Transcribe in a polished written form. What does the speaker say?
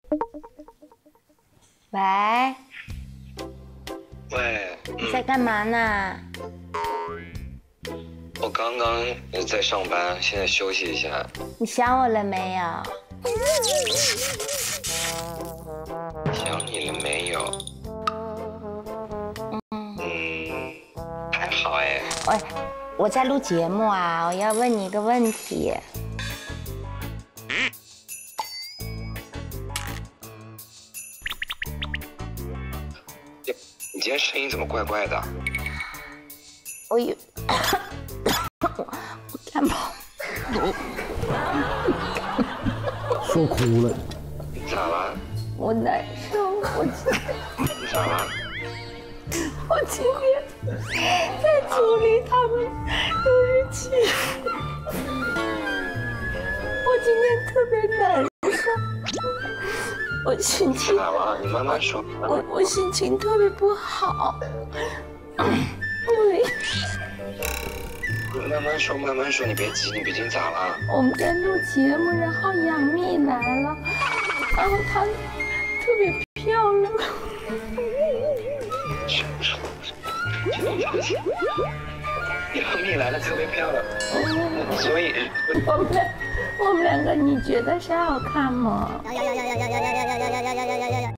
喂， 喂， 你在干嘛呢？ 我刚刚在上班，现在休息一下。 你想我了没有？ 想你了没有？还好哎。 喂，我在录节目啊，我要问你一个问题。 你今天声音怎么怪怪的？ 我感冒。 说哭了。 你咋了？ 我难受， 你咋了？ 我今天在组里，他们都是欺负我今天特别难受，我心情咋了？你慢慢说。 我心情特别不好， 你慢慢说，慢慢说，你别急，你别急，咋了？ 我们在录节目，然后杨幂来了，然后她特别漂亮。 杨幂来了，特别漂亮，所以我们两个，你觉得是好看吗？